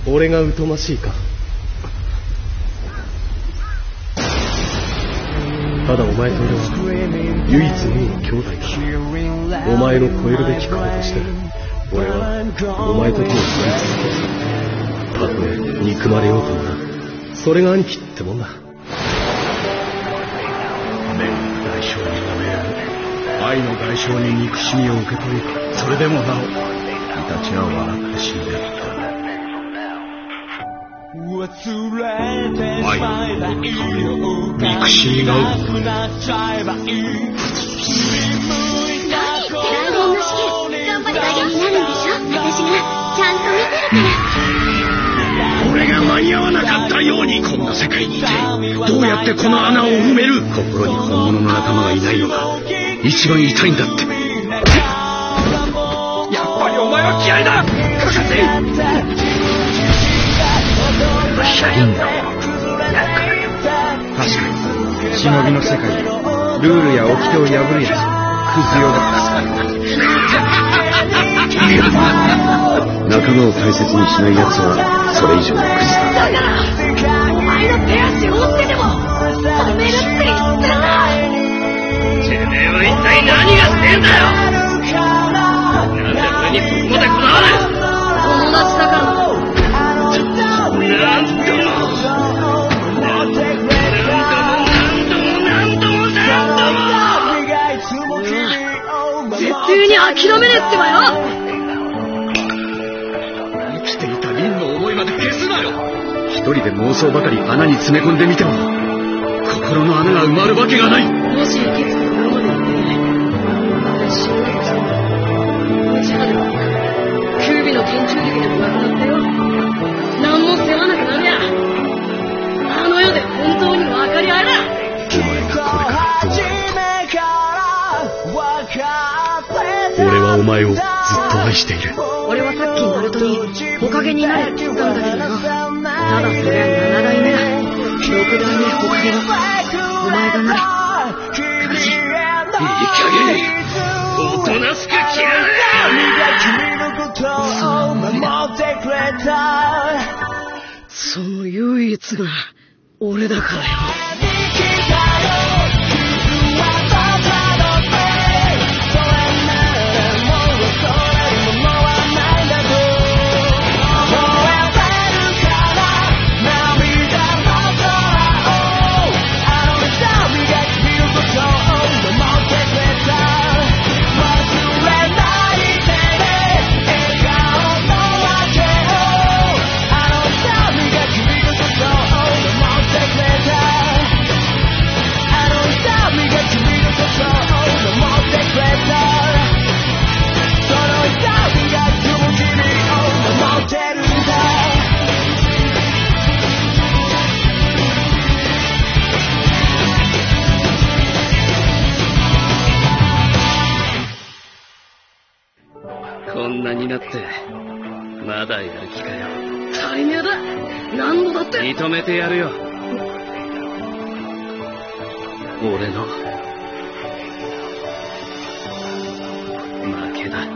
俺が疎ましいか。ただお前と俺は唯一無二の兄弟だ。お前の超えるべき顔として俺はお前と手を取り続ける。たとえ憎まれようともな。それが兄貴ってもんだ。 名の代償に舐められ、愛の代償に憎しみを受け取り、それでもなおイタチは笑って死んでいった。愛の憎しみが生む。 来年の試験頑張り影になるんでしょ。私がちゃんと見てるから。 俺が間に合わなかったように、こんな世界にいてどうやってこの穴を埋める。心に本物の仲間がいないのが一番痛いんだって。やっぱりお前は嫌いだ。かかって社員のやるからよ。確かに忍びの世界でルールや掟を破るやつクズよが仲間を大切にしないやつはそれ以上のクズだ。 だからお前の手足を折ってでも止めるって言ったんだ。 てめえは一体何がしてんだよ。なんで俺にそこまでこだわる。 友達だからだ。 なんとも絶対に諦めねえってばよ。 生きていた凛の思いまで消すなよ。一人で妄想ばかり穴に詰め込んでみても心の穴が埋まるわけがない。 もし行き着くところまで行って私を無茶では九尾の研究力でもなくなってよ。何も世話なくなるや。あの世で本当に分かり合えな。 お前がこれからどうなろうと俺はお前をずっと愛している。 俺はさっきナルトに火影になれって言ったんだけどよ。ただそれは7代目だ。6代目火影はお前がなれ。カカシ。 いい加減おとなしく切られ。 その唯一が俺だからよ。 こんなになってまだやる気かよ。 大名だ。何度だって認めてやるよ。俺の負けだ。